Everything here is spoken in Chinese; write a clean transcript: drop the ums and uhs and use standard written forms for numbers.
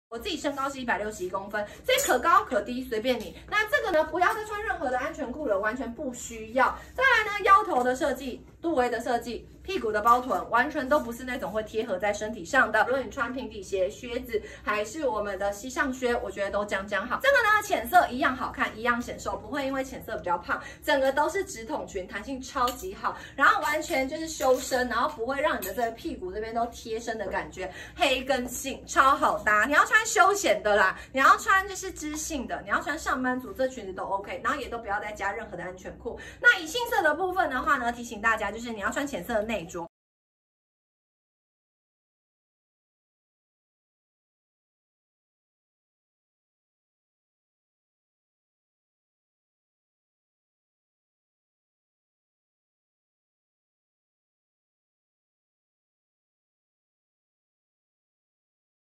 我自己身高是161公分，所以可高可低随便你。那这个呢，不要再穿任何的安全裤了，完全不需要。再来呢，腰头的设计、肚围的设计、屁股的包臀，完全都不是那种会贴合在身体上的。无论你穿平底鞋、靴子，还是我们的膝上靴，我觉得都将好。这个呢，浅色一样好看，一样显瘦，不会因为浅色比较胖，整个都是直筒裙，弹性超级好，然后完全就是修身，然后不会让你的这个屁股这边都贴身的感觉，黑跟性超好搭。你要穿休闲的啦，你要穿就是知性的，你要穿上班族，这裙子都 OK， 然后也都不要再加任何的安全裤。那以杏色的部分的话呢，提醒大家就是你要穿浅色的内着。